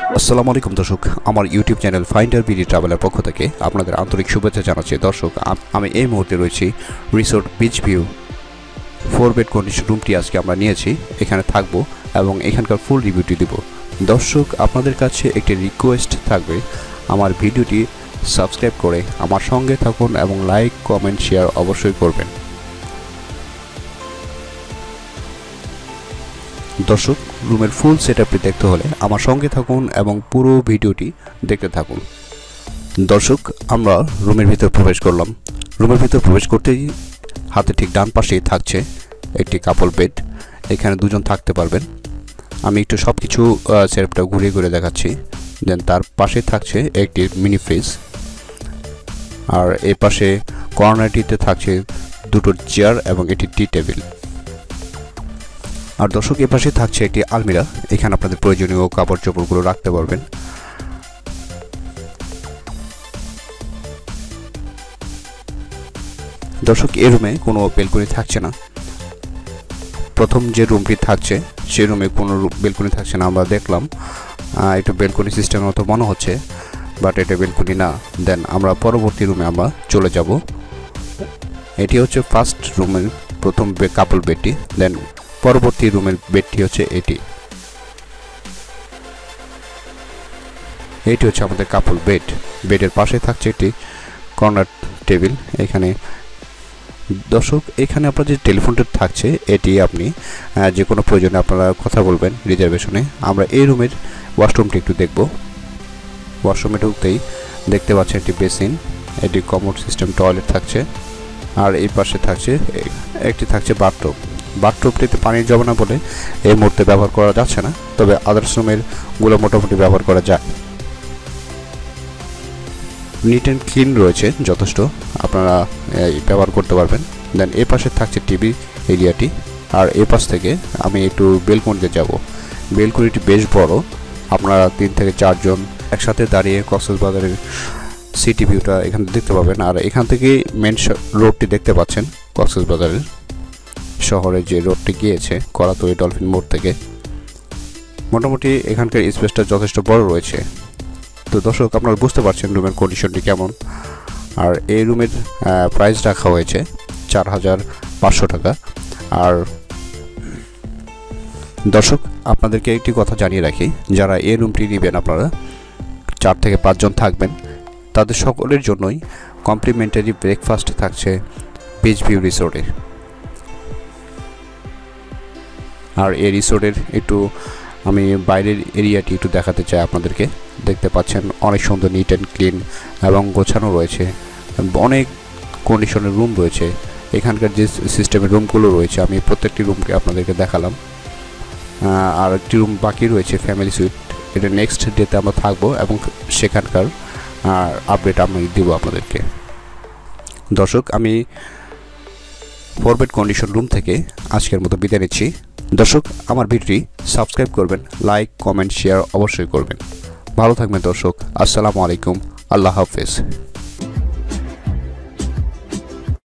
আসসালামুআলাইকুম দর্শক, আমার YouTube channel finder BD ট্রাভেলের পক্ষ থেকে আপনাদের আন্তরিক শুভেচ্ছা জানাচ্ছি। দর্শক, আমি এই মুহূর্তে রয়েছি resort beach view 4 bed condition রুমটি আজকে আমরা নিয়েছি, এখানে থাকবো এবং এখানকার ফুল রিভিউটি দেব। দর্শক, আপনাদের কাছে একটি রিকোয়েস্ট থাকবে, আমার ভিডিওটি সাবস্ক্রাইব করে আমার সঙ্গে থাকুন এবং লাইক কমেন্ট শেয়ার অবশ্যই করবেন। দর্শক, রুমের ফুল সেটআপটি দেখতে হলে আমার সঙ্গে থাকুন এবং পুরো ভিডিওটি দেখতে থাকুন। দর্শক, আমরা রুমের ভিতর প্রবেশ করলাম। রুমের ভিতর প্রবেশ করতেই হাতে ঠিক ডান পাশেই থাকছে একটি কাপল বেড, এখানে দুজন থাকতে পারবেন। আমি একটু সব কিছু সেটআপটা ঘুরিয়ে ঘুরে দেখাচ্ছি। দেন তার পাশে থাকছে একটি মিনি ফ্রিজ, আর এই পাশে কর্নারটিতে থাকছে দুটো চেয়ার এবং একটি টি টেবিল। আর দর্শক, এ পাশে থাকছে একটি আলমিরা, এখানে আপনাদের প্রয়োজনীয় কাপড় চোপড়গুলো রাখতে পারবেন। দর্শক, এই রুমে কোনো বেলকনি থাকছে না। প্রথম যে রুমটি থাকছে সেই রুমে কোনো বেলকনি থাকছে না। আমরা দেখলাম একটু বেলকনি সিস্টেমের মতো মনে হচ্ছে, বাট এটা বেলকনি না। দেন আমরা পরবর্তী রুমে আমরা চলে যাব। এটি হচ্ছে ফার্স্ট রুমের প্রথম কাপল বেডটি। দেন পরবর্তী রুমের বেডটি হচ্ছে এটি হচ্ছে আমাদের কাপল বেড। বেডের পাশে থাকছে একটি কর্নার টেবিল। এখানে দর্শক, এখানে আপনার যে টেলিফোনটা থাকছে এটি আপনি যে কোনো প্রয়োজনে আপনারা কথা বলবেন রিজার্ভেশনে। আমরা এই রুমের ওয়াশরুমটি একটু দেখব। ওয়াশরুমে ঢুকতেই দেখতে পাচ্ছেন একটি বেসিন, এটি কমোড সিস্টেম টয়লেট থাকছে, আর এই পাশে থাকছে একটি বাথটব। বাথটবটিতে পানি জমে না বলে এই মুহূর্তে ব্যবহার করা যাচ্ছে না, তবে আদার্স রুমের গুলো মোটামুটি ব্যবহার করা যায়। নিট অ্যান্ড ক্লিন রয়েছে যথেষ্ট, আপনারা ব্যবহার করতে পারবেন। দেন এ পাশে থাকছে টিভি এরিয়াটি, আর এ পাশ থেকে আমি একটু বেলকনিতে যাব। বেলকনিটি বেশ বড়, আপনারা 3 থেকে 4 জন একসাথে দাঁড়িয়ে কক্সবাজারের সিটি ভিউটা এখানে দেখতে পাবেন। আর এখান থেকে মেন রোডটি দেখতে পাচ্ছেন, কক্সবাজারের শহরে যে রোডটি গিয়েছে কোলাতলি ডলফিন মোড় থেকে। মোটামুটি এখানকার স্পেসটা যথেষ্ট বড় রয়েছে। তো দর্শক, আপনারা বুঝতে পারছেন রুমের কন্ডিশনটি কেমন। আর এই রুমের প্রাইস রাখা হয়েছে 4500 টাকা। আর দর্শক, আপনাদেরকে একটি কথা জানিয়ে রাখি, যারা এই রুমটি নেবেন, আপনারা 4 থেকে 5 জন থাকবেন, তাদের সকলের জন্যই কমপ্লিমেন্টারি ব্রেকফাস্ট থাকছে বিচ ভিউ রিসোর্টে। আর এই রিসোর্টের একটু আমি বাইরের এরিয়াটি একটু দেখাতে চাই আপনাদেরকে। দেখতে পাচ্ছেন অনেক সুন্দর নিট অ্যান্ড ক্লিন এবং গোছানো রয়েছে, অনেক কন্ডিশনের রুম রয়েছে। এখানকার যে সিস্টেমের রুমগুলো রয়েছে আমি প্রত্যেকটি রুমকে আপনাদেরকে দেখালাম। আর একটি রুম বাকি রয়েছে ফ্যামিলি সুইট, এটা নেক্সট ডেতে আমরা থাকবো এবং সেখানকার আপডেট আমি দেবো আপনাদেরকে। দর্শক, আমি 4 বেড কন্ডিশন রুম থেকে আজকের মতো বিদায় নিচ্ছি। দর্শক, আমার ভিডিওটি সাবস্ক্রাইব করবেন, লাইক কমেন্ট শেয়ার অবশ্যই করবেন। ভালো থাকবেন দর্শক। আসসালামু আলাইকুম, আল্লাহ হাফেজ।